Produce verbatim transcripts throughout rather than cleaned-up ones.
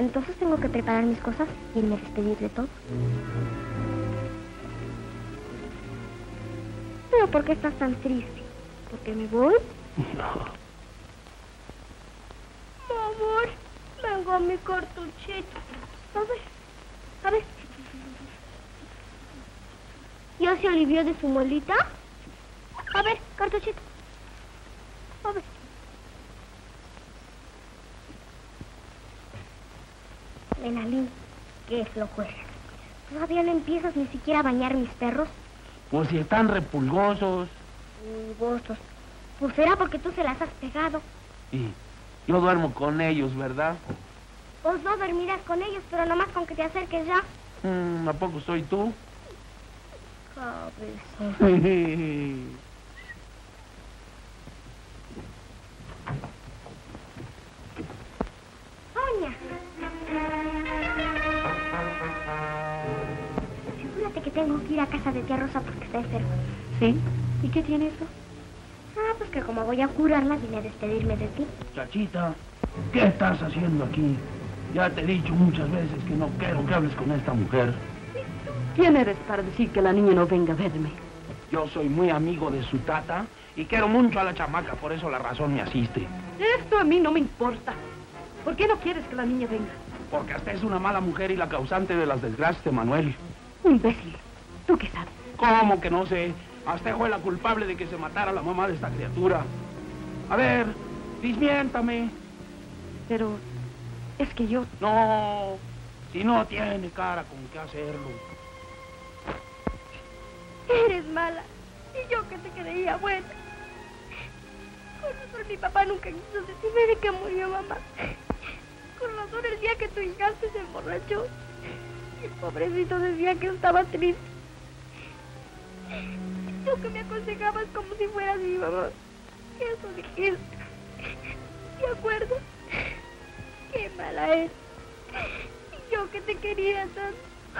Entonces tengo que preparar mis cosas y irme a despedir de todo. ¿Pero por qué estás tan triste? ¿Porque me voy? No. Amor, vengo a mi cartuchito. A ver, a ver. ¿Ya se alivió de su molita? A ver, cartuchito. A ver. Benalín, qué flojo eres. Todavía no empiezas ni siquiera a bañar mis perros. Pues si están repulgosos. Pulgosos. Pues será porque tú se las has pegado. Y yo duermo con ellos, ¿verdad? Vos no dormirás con ellos, pero nomás con que te acerques ya. Mm, ¿A poco soy tú? Cabezón. Doña. Figúrate que tengo que ir a casa de tía Rosa porque está enferma. ¿Sí? ¿Y qué tiene eso? Ah, pues que como voy a curarla, vine a despedirme de ti. Chachita, ¿qué estás haciendo aquí? Ya te he dicho muchas veces que no quiero que hables con esta mujer. ¿Quién eres para decir que la niña no venga a verme? Yo soy muy amigo de su tata y quiero mucho a la chamaca, por eso la razón me asiste. Esto a mí no me importa. ¿Por qué no quieres que la niña venga? Porque hasta es una mala mujer y la causante de las desgracias de Manuel. Un imbécil. ¿Tú qué sabes? ¿Cómo que no sé? Hasta fue la culpable de que se matara la mamá de esta criatura. A ver, desmiéntame. Pero es que yo... No, si no tiene cara con qué hacerlo. Eres mala. Y yo que te creía buena. Con razón mi papá nunca quiso decirme de que murió mamá. Con razón el día que tu hijastro se emborrachó. El pobrecito decía que estaba triste. Tú que me aconsejabas como si fueras mi mamá. Eso dijiste. ¿Te acuerdas? Qué mala es. Y yo que te quería tanto.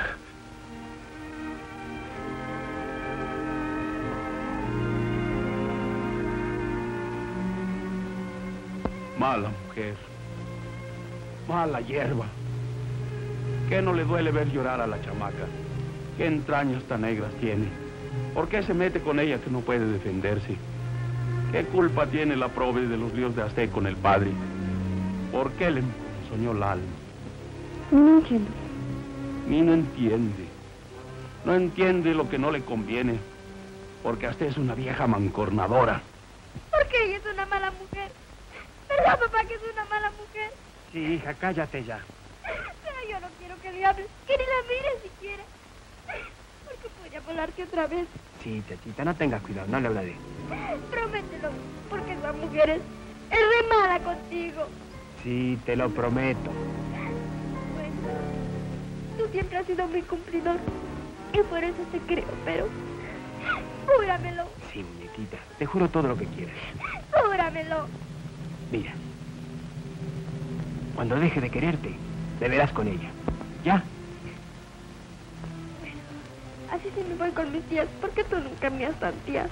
Mala mujer. Mala hierba. ¿Qué no le duele ver llorar a la chamaca? ¿Qué entrañas tan negras tiene? ¿Por qué se mete con ella que no puede defenderse? ¿Qué culpa tiene la prove de los líos de Aztec con el padre? ¿Por qué le soñó el alma? No entiendo. Ni no entiende. No entiende lo que no le conviene. Porque Aztec es una vieja mancornadora. Porque ella es una mala mujer. ¿Verdad, papá, que es una mala mujer? Sí, hija, cállate ya. Pero yo no quiero que le hables, que ni la mires siquiera. Porque podría volarte otra vez. Sí, Chachita, no tengas cuidado, no le hablaré. Promételo, porque esa mujer es, es re mala contigo. Sí, te lo prometo. Bueno, tú siempre has sido muy cumplidor. Y por eso te creo, pero... Júramelo. Sí, muñequita, te juro todo lo que quieras. Júramelo. Mira, cuando deje de quererte, te verás con ella. ¿Ya? Bueno, así sí me voy con mis tías, porque tú nunca me has tanteado.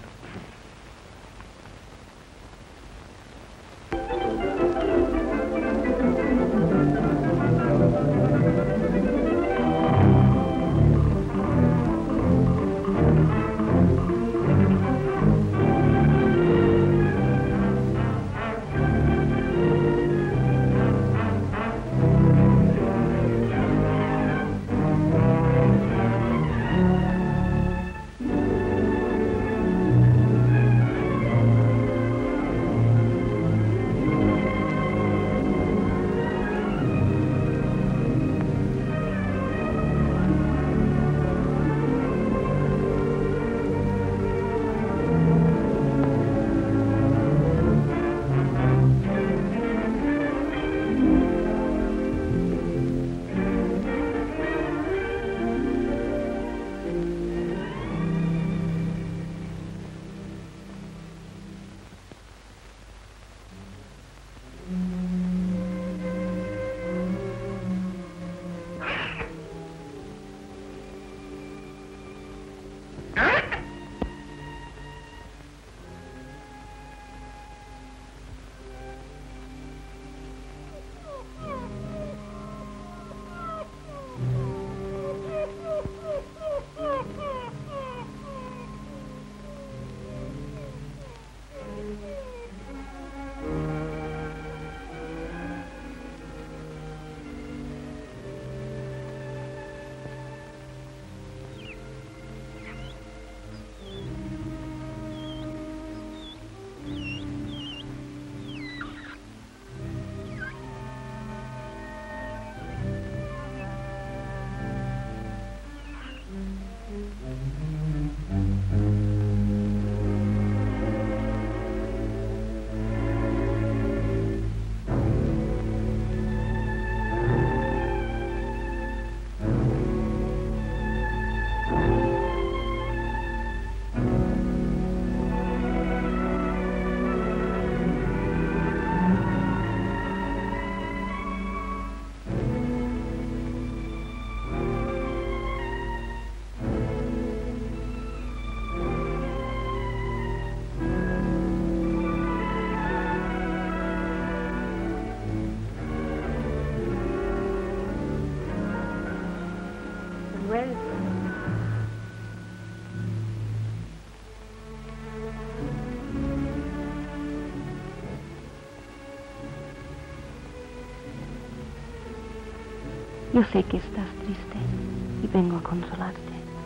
Yo sé que estás triste y vengo a consolarte.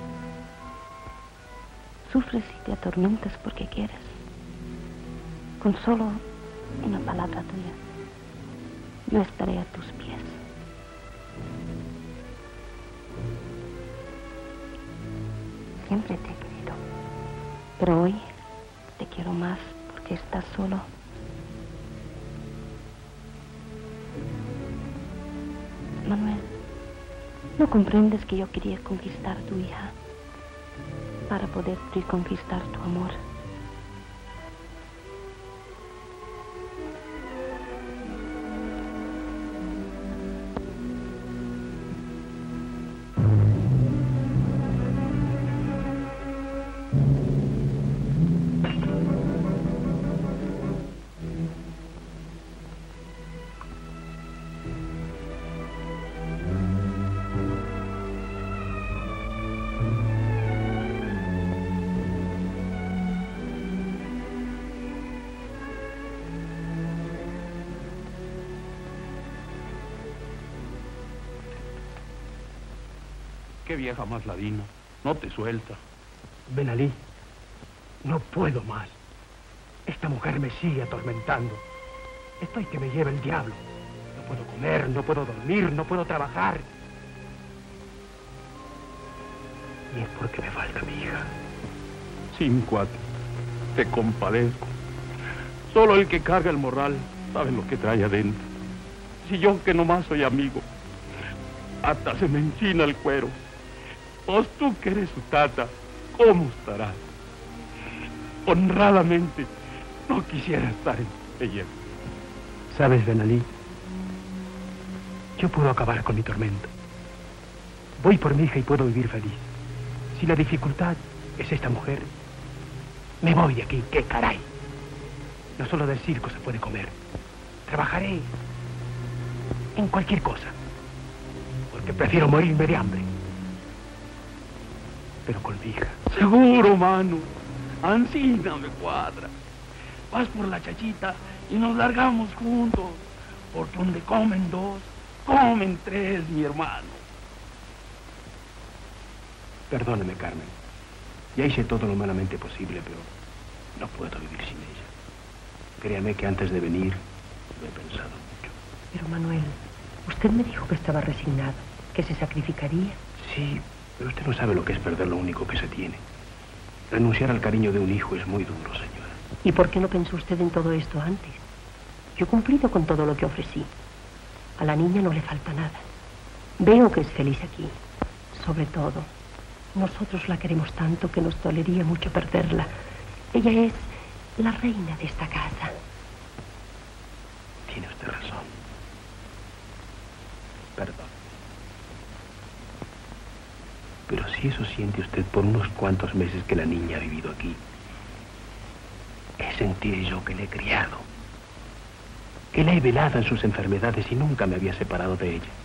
Sufres y te atormentas porque quieres. Con solo una palabra tuya, yo estaré a tus pies. Siempre te he querido, pero hoy te quiero más porque estás solo. Manuel, ¿no comprendes que yo quería conquistar a tu hija para poder reconquistar tu amor? Qué vieja más ladina. No te suelta. Benalí, no puedo más. Esta mujer me sigue atormentando. Estoy que me lleva el diablo. No puedo comer, no puedo dormir, no puedo trabajar. Y es porque me falta mi hija. Cinco, te compadezco. Solo el que carga el morral sabe lo que trae adentro. Si yo, que nomás soy amigo, hasta se me enchina el cuero. Pues tú que eres su tata, ¿cómo estarás? Honradamente, no quisiera estar en tu pellejo. ¿Sabes, Benalí? Yo puedo acabar con mi tormento. Voy por mi hija y puedo vivir feliz. Si la dificultad es esta mujer, me voy de aquí, qué caray. No solo del circo se puede comer. Trabajaré en cualquier cosa, porque prefiero morirme de hambre. Pero con mi hija. Seguro, mano. Ancina me cuadra. Vas por la chachita y nos largamos juntos. Porque donde comen dos, comen tres, mi hermano. Perdóneme, Carmen. Ya hice todo lo humanamente posible, pero no puedo vivir sin ella. Créame que antes de venir lo he pensado mucho. Pero, Manuel, usted me dijo que estaba resignado, que se sacrificaría. Sí, pero usted no sabe lo que es perder lo único que se tiene. Renunciar al cariño de un hijo es muy duro, señora. ¿Y por qué no pensó usted en todo esto antes? Yo he cumplido con todo lo que ofrecí. A la niña no le falta nada. Veo que es feliz aquí. Sobre todo, nosotros la queremos tanto que nos dolería mucho perderla. Ella es la reina de esta casa. Tiene usted razón. Perdón. Pero si eso siente usted por unos cuantos meses que la niña ha vivido aquí, es sentir yo que le he criado, que la he velado en sus enfermedades y nunca me había separado de ella.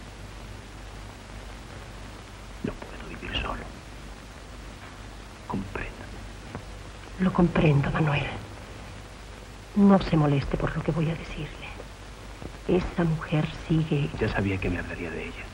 No puedo vivir solo. Comprendo. Lo comprendo, Manuel. No se moleste por lo que voy a decirle. Esta mujer sigue... Ya sabía que me hablaría de ella.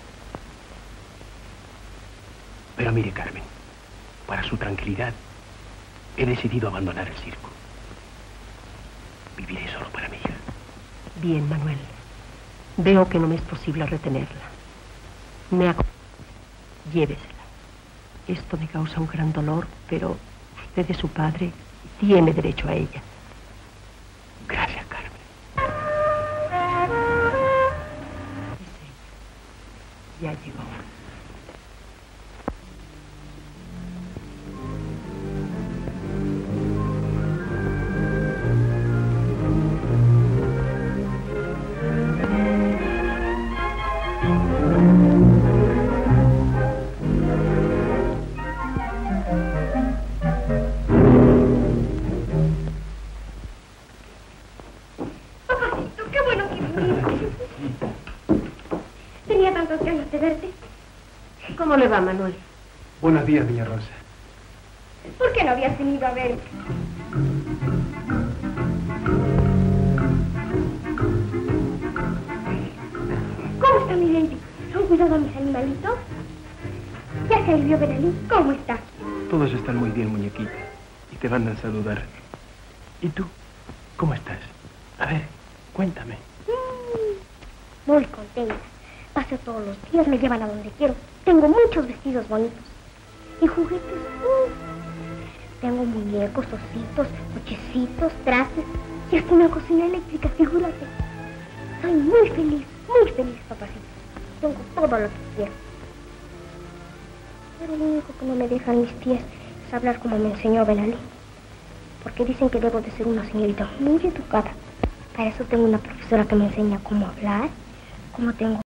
Pero mire, Carmen, para su tranquilidad, he decidido abandonar el circo. Viviré solo para mi hija. Bien, Manuel. Veo que no me es posible retenerla. Me ac... Llévesela. Esto me causa un gran dolor, pero usted es su padre y tiene derecho a ella. Gracias, Carmen. Ya llegó. ¿Cómo le va, Manuel? Buenos días, doña Rosa. ¿Por qué no habías venido a ver? ¿Cómo está mi lente? han cuidado a mis animalitos? ¿Ya se alivió Benalí? ¿Cómo está? Todos están muy bien, muñequita. Y te mandan saludar. ¿Y tú? ¿Cómo estás? A ver, cuéntame. Mm, muy contenta. Paso todos los días, me llevan a donde quiero. Tengo muchos vestidos bonitos. Y juguetes. Mm. Tengo muñecos, ositos, cochecitos, trajes. Y hasta una cocina eléctrica, figúrate. Soy muy feliz, muy feliz, papacito. Tengo todo lo que quiero. Pero lo único que no me dejan mis tías es hablar como me enseñó Benalí. Porque dicen que debo de ser una señorita muy educada. Para eso tengo una profesora que me enseña cómo hablar, cómo tengo